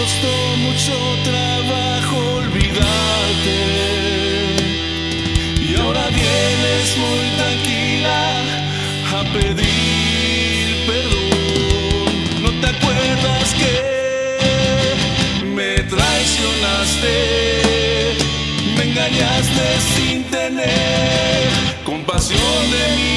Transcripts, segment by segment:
costó mucho trabajo olvidarte y ahora vienes muy tranquila a pedir perdón. ¿No te acuerdas que me traicionaste? Me engañaste sin tener compasión de mí.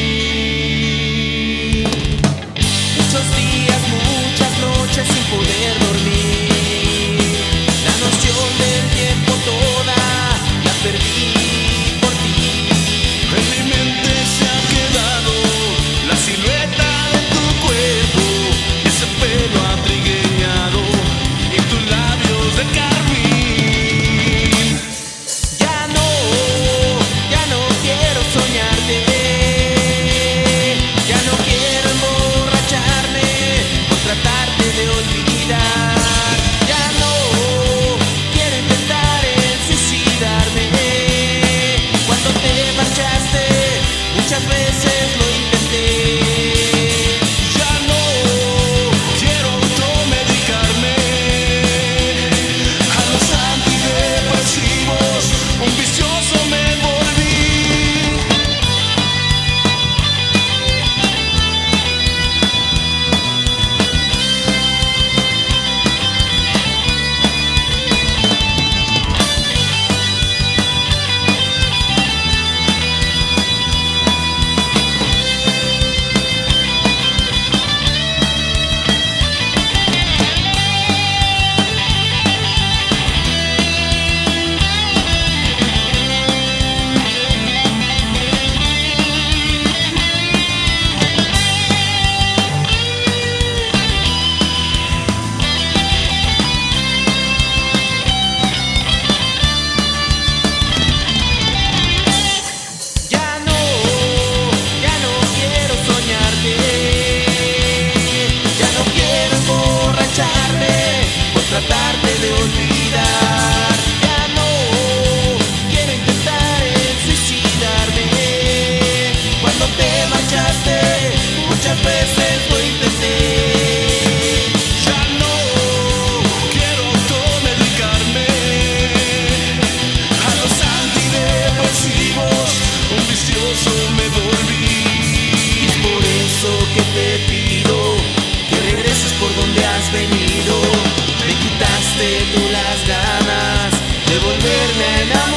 Muchos días, muchas noches sin poder dormir. La noción del tiempo toda la perdí por ti. En mi mente se ha quedado la silueta de tu cuerpo, ese pelo atrigueñado y tus labios de carmín. Ya no quiero soñarte. Ya no quiero emborracharme por tratarte de olvidar. Ya no quiero intentar el suicidarme. Cuando te marchaste, muchas veces lo intenté. Ya no quiero automedicarme a los antidepresivos, un vicioso me volví. Ya no quiero soñarte. Ya no quiero emborracharme por tratarte de olvidar. Ya no quiero intentar el suicidarme. Cuando te marchaste, muchas veces lo intenté. Ya no quiero automedicarme a los antidepresivos, un vicioso me volví. Y es por eso que te pido que regreses por donde has venido. Me quitaste tú las ganas de volverme a enamorar.